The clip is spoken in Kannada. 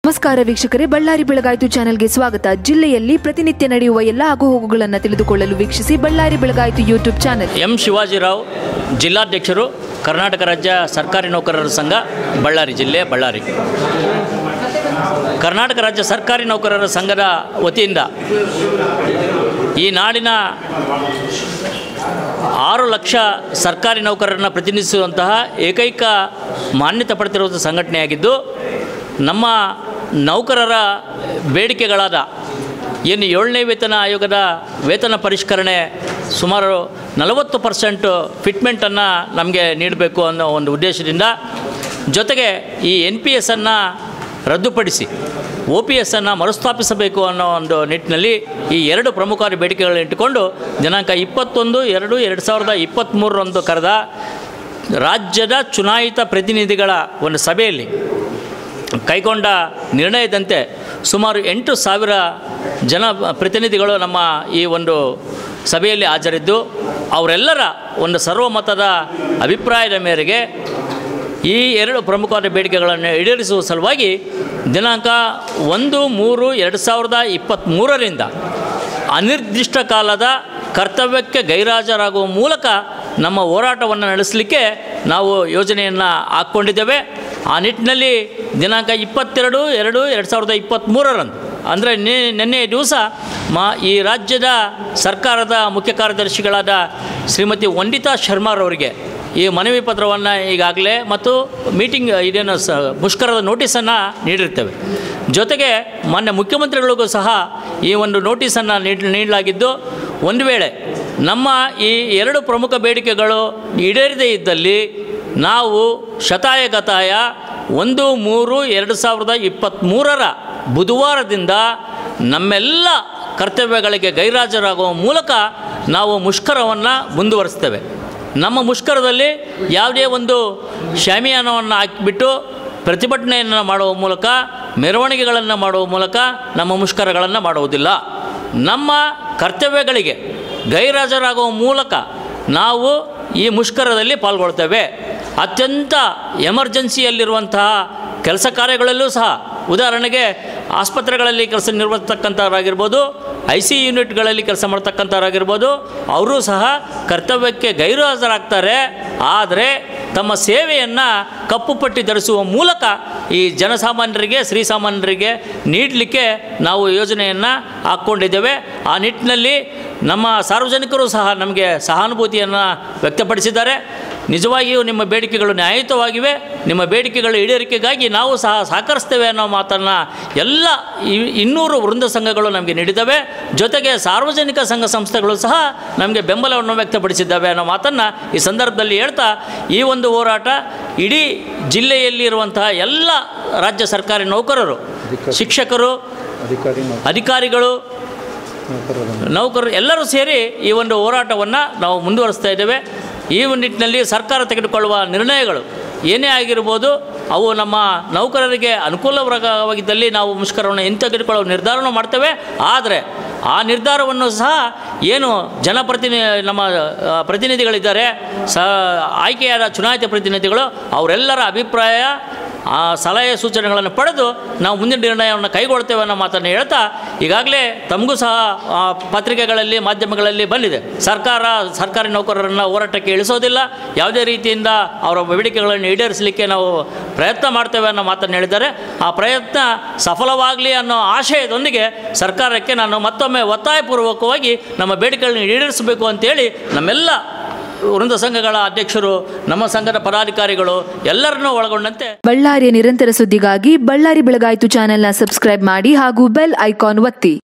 ನಮಸ್ಕಾರ ವೀಕ್ಷಕರೇ, ಬಳ್ಳಾರಿ ಬೆಳಗಾಯಿತು ಚಾನೆಲ್ಗೆ ಸ್ವಾಗತ. ಜಿಲ್ಲೆಯಲ್ಲಿ ಪ್ರತಿನಿತ್ಯ ನಡೆಯುವ ಎಲ್ಲ ಆಗುಹೋಗುಗಳನ್ನು ತಿಳಿದುಕೊಳ್ಳಲು ವೀಕ್ಷಿಸಿ ಬಳ್ಳಾರಿ ಬೆಳಗಾಯಿತು ಯೂಟ್ಯೂಬ್ ಚಾನೆಲ್. ಎಂ ಶಿವಾಜಿರಾವ್, ಜಿಲ್ಲಾಧ್ಯಕ್ಷರು, ಕರ್ನಾಟಕ ರಾಜ್ಯ ಸರ್ಕಾರಿ ನೌಕರರ ಸಂಘ, ಬಳ್ಳಾರಿ ಜಿಲ್ಲೆ, ಬಳ್ಳಾರಿ. ಕರ್ನಾಟಕ ರಾಜ್ಯ ಸರ್ಕಾರಿ ನೌಕರರ ಸಂಘದ ವತಿಯಿಂದ ಈ ನಾಡಿನ 6 ಲಕ್ಷ ಸರ್ಕಾರಿ ನೌಕರರನ್ನು ಪ್ರತಿನಿಧಿಸುವಂತಹ ಏಕೈಕ ಮಾನ್ಯತೆ ಪಡೆದಿರುವ ಸಂಘಟನೆಯಾಗಿದ್ದು, ನಮ್ಮ ನೌಕರರ ಬೇಡಿಕೆಗಳಾದ ಏನು 7ನೇ ವೇತನ ಆಯೋಗದ ವೇತನ ಪರಿಷ್ಕರಣೆ ಸುಮಾರು 40% ಫಿಟ್ಮೆಂಟನ್ನು ನಮಗೆ ನೀಡಬೇಕು ಅನ್ನೋ ಒಂದು ಉದ್ದೇಶದಿಂದ, ಜೊತೆಗೆ ಈ NPS ಅನ್ನು ರದ್ದುಪಡಿಸಿ OPS ಅನ್ನು ಮರುಸ್ಥಾಪಿಸಬೇಕು ಅನ್ನೋ ಒಂದು ನಿಟ್ಟಿನಲ್ಲಿ ಈ 2 ಪ್ರಮುಖ ಬೇಡಿಕೆಗಳನ್ನು ಇಟ್ಟುಕೊಂಡು ದಿನಾಂಕ 21/2/2023 ಕರೆದ ರಾಜ್ಯದ ಚುನಾಯಿತ ಪ್ರತಿನಿಧಿಗಳ ಒಂದು ಸಭೆಯಲ್ಲಿ ಕೈಗೊಂಡ ನಿರ್ಣಯದಂತೆ ಸುಮಾರು 8,000 ಜನ ಪ್ರತಿನಿಧಿಗಳು ನಮ್ಮ ಈ ಒಂದು ಸಭೆಯಲ್ಲಿ ಹಾಜರಿದ್ದು, ಅವರೆಲ್ಲರ ಒಂದು ಸರ್ವಮತದ ಅಭಿಪ್ರಾಯದ ಮೇರೆಗೆ ಈ 2 ಪ್ರಮುಖವಾದ ಬೇಡಿಕೆಗಳನ್ನು ಈಡೇರಿಸುವ ಸಲುವಾಗಿ ದಿನಾಂಕ 1/3/2023 ಅನಿರ್ದಿಷ್ಟ ಕಾಲದ ಕರ್ತವ್ಯಕ್ಕೆ ಗೈರಾಜರಾಗುವ ಮೂಲಕ ನಮ್ಮ ಹೋರಾಟವನ್ನು ನಡೆಸಲಿಕ್ಕೆ ನಾವು ಯೋಜನೆಯನ್ನು ಹಾಕ್ಕೊಂಡಿದ್ದೇವೆ. ಆ ನಿಟ್ಟಿನಲ್ಲಿ ದಿನಾಂಕ 22/2/2023 ಅಂದರೆ ನಿನ್ನೆ ದಿವಸ ಈ ರಾಜ್ಯದ ಸರ್ಕಾರದ ಮುಖ್ಯ ಕಾರ್ಯದರ್ಶಿಗಳಾದ ಶ್ರೀಮತಿ ವಂದಿತಾ ಶರ್ಮಾರವರಿಗೆ ಈ ಮನವಿ ಪತ್ರವನ್ನು ಈಗಾಗಲೇ ಮತ್ತು ಮೀಟಿಂಗ್ ಇದೇನು ಮುಷ್ಕರದ ನೋಟಿಸನ್ನು ನೀಡಿರ್ತೇವೆ. ಜೊತೆಗೆ ಮಾನ್ಯ ಮುಖ್ಯಮಂತ್ರಿಗಳಿಗೂ ಸಹ ಈ ಒಂದು ನೋಟಿಸನ್ನು ನೀಡಲಾಗಿದ್ದು, ಒಂದು ವೇಳೆ ನಮ್ಮ ಈ 2 ಪ್ರಮುಖ ಬೇಡಿಕೆಗಳು ಈಡೇರದೇ ಇದ್ದಲ್ಲಿ ನಾವು ಶತಾಯಗತಾಯ 1/3/2023 ಬುಧವಾರದಿಂದ ನಮ್ಮೆಲ್ಲ ಕರ್ತವ್ಯಗಳಿಗೆ ಗೈರಾಜರಾಗುವ ಮೂಲಕ ನಾವು ಮುಷ್ಕರವನ್ನು ಮುಂದುವರಿಸ್ತೇವೆ. ನಮ್ಮ ಮುಷ್ಕರದಲ್ಲಿ ಯಾವುದೇ ಒಂದು ಶಾಮಿಯಾನವನ್ನು ಹಾಕಿಬಿಟ್ಟು ಪ್ರತಿಭಟನೆಯನ್ನು ಮಾಡುವ ಮೂಲಕ, ಮೆರವಣಿಗೆಗಳನ್ನು ಮಾಡುವ ಮೂಲಕ ನಮ್ಮ ಮುಷ್ಕರಗಳನ್ನು ಮಾಡುವುದಿಲ್ಲ. ನಮ್ಮ ಕರ್ತವ್ಯಗಳಿಗೆ ಗೈರಾಜರಾಗುವ ಮೂಲಕ ನಾವು ಈ ಮುಷ್ಕರದಲ್ಲಿ ಪಾಲ್ಗೊಳ್ತೇವೆ. ಅತ್ಯಂತ ಎಮರ್ಜೆನ್ಸಿಯಲ್ಲಿರುವಂತಹ ಕೆಲಸ ಕಾರ್ಯಗಳಲ್ಲೂ ಸಹ, ಉದಾಹರಣೆಗೆ ಆಸ್ಪತ್ರೆಗಳಲ್ಲಿ ಕೆಲಸ ನಿರ್ವಹಿಸ್ತಕ್ಕಂಥವರಾಗಿರ್ಬೋದು, IC ಯೂನಿಟ್ಗಳಲ್ಲಿ ಕೆಲಸ ಮಾಡ್ತಕ್ಕಂಥವರಾಗಿರ್ಬೋದು, ಅವರು ಸಹ ಕರ್ತವ್ಯಕ್ಕೆ ಗೈರುಹಾಜರಾಗ್ತಾರೆ. ಆದರೆ ತಮ್ಮ ಸೇವೆಯನ್ನು ಕಪ್ಪು ಪಟ್ಟಿ ಧರಿಸುವ ಮೂಲಕ ಈ ಜನಸಾಮಾನ್ಯರಿಗೆ, ಶ್ರೀಸಾಮಾನ್ಯರಿಗೆ ನೀಡಲಿಕ್ಕೆ ನಾವು ಯೋಜನೆಯನ್ನು ಹಾಕ್ಕೊಂಡಿದ್ದೇವೆ. ಆ ನಿಟ್ಟಿನಲ್ಲಿ ನಮ್ಮ ಸಾರ್ವಜನಿಕರು ಸಹ ನಮಗೆ ಸಹಾನುಭೂತಿಯನ್ನು ವ್ಯಕ್ತಪಡಿಸಿದ್ದಾರೆ. ನಿಜವಾಗಿಯೂ ನಿಮ್ಮ ಬೇಡಿಕೆಗಳು ನ್ಯಾಯಯುತವಾಗಿವೆ, ನಿಮ್ಮ ಬೇಡಿಕೆಗಳ ಈಡೇರಿಕೆಗಾಗಿ ನಾವು ಸಹ ಸಹಕರಿಸ್ತೇವೆ ಅನ್ನೋ ಮಾತನ್ನು ಎಲ್ಲ 200 ವೃಂದ ಸಂಘಗಳು ನಮಗೆ ನೀಡಿದ್ದಾವೆ. ಜೊತೆಗೆ ಸಾರ್ವಜನಿಕ ಸಂಘ ಸಂಸ್ಥೆಗಳು ಸಹ ನಮಗೆ ಬೆಂಬಲವನ್ನು ವ್ಯಕ್ತಪಡಿಸಿದ್ದಾವೆ ಅನ್ನೋ ಮಾತನ್ನು ಈ ಸಂದರ್ಭದಲ್ಲಿ ಹೇಳ್ತಾ, ಈ ಒಂದು ಹೋರಾಟ ಇಡೀ ಜಿಲ್ಲೆಯಲ್ಲಿರುವಂತಹ ಎಲ್ಲ ರಾಜ್ಯ ಸರ್ಕಾರಿ ನೌಕರರು, ಶಿಕ್ಷಕರು, ಅಧಿಕಾರಿಗಳು, ನೌಕರರು ಎಲ್ಲರೂ ಸೇರಿ ಈ ಒಂದು ಹೋರಾಟವನ್ನು ನಾವು ಮುಂದುವರಿಸ್ತಾ ಇದ್ದೇವೆ. ಈ ನಿಟ್ಟಿನಲ್ಲಿ ಸರ್ಕಾರ ತೆಗೆದುಕೊಳ್ಳುವ ನಿರ್ಣಯಗಳು ಏನೇ ಆಗಿರ್ಬೋದು, ಅವು ನಮ್ಮ ನೌಕರರಿಗೆ ಅನುಕೂಲವಾಗಿದ್ದಲ್ಲಿ ನಾವು ಮುಷ್ಕರವನ್ನು ಹಿಂತೆಗೆದುಕೊಳ್ಳುವ ನಿರ್ಧಾರವನ್ನು ಮಾಡ್ತೇವೆ. ಆದರೆ ಆ ನಿರ್ಧಾರವನ್ನು ಸಹ ಏನು ನಮ್ಮ ಪ್ರತಿನಿಧಿಗಳಿದ್ದಾರೆ, ಆಯ್ಕೆಯಾದ ಚುನಾಯಿತ ಪ್ರತಿನಿಧಿಗಳು, ಅವರೆಲ್ಲರ ಅಭಿಪ್ರಾಯ, ಸಲಹೆ ಸೂಚನೆಗಳನ್ನು ಪಡೆದು ನಾವು ಮುಂದಿನ ನಿರ್ಣಯವನ್ನು ಕೈಗೊಳ್ತೇವೆ ಅನ್ನೋ ಮಾತನ್ನು ಹೇಳ್ತಾ, ಈಗಾಗಲೇ ತಮಗೂ ಸಹ ಪತ್ರಿಕೆಗಳಲ್ಲಿ, ಮಾಧ್ಯಮಗಳಲ್ಲಿ ಬಂದಿದೆ, ಸರ್ಕಾರಿ ನೌಕರರನ್ನು ಹೋರಾಟಕ್ಕೆ ಇಳಿಸೋದಿಲ್ಲ, ಯಾವುದೇ ರೀತಿಯಿಂದ ಅವರ ಬೇಡಿಕೆಗಳನ್ನು ಈಡೇರಿಸಲಿಕ್ಕೆ ನಾವು ಪ್ರಯತ್ನ ಮಾಡ್ತೇವೆ ಅನ್ನೋ ಮಾತನ್ನು ಹೇಳಿದ್ದಾರೆ. ಆ ಪ್ರಯತ್ನ ಸಫಲವಾಗಲಿ ಅನ್ನೋ ಆಶಯದೊಂದಿಗೆ ಸರ್ಕಾರಕ್ಕೆ ನಾನು ಮತ್ತೊಮ್ಮೆ ಒತ್ತಾಯಪೂರ್ವಕವಾಗಿ ನಮ್ಮ ಬೇಡಿಕೆಗಳನ್ನು ಈಡೇರಿಸಬೇಕು ಅಂತೇಳಿ ನಮ್ಮೆಲ್ಲ ವೃಂದ ಸಂಘಗಳ ಅಧ್ಯಕ್ಷರು, ನಮ್ಮ ಸಂಘದ ಪದಾಧಿಕಾರಿಗಳು ಎಲ್ಲರನ್ನೂ ಒಳಗೊಂಡಂತೆ ಬಳ್ಳಾರಿಯ ನಿರಂತರ ಸುದ್ದಿಗಾಗಿ ಬಳ್ಳಾರಿ ಬೆಳಗಾಯಿತು ಚಾನೆಲ್ನ ಸಬ್ಸ್ಕ್ರೈಬ್ ಮಾಡಿ ಹಾಗೂ ಬೆಲ್ ಐಕಾನ್ ಒತ್ತಿ.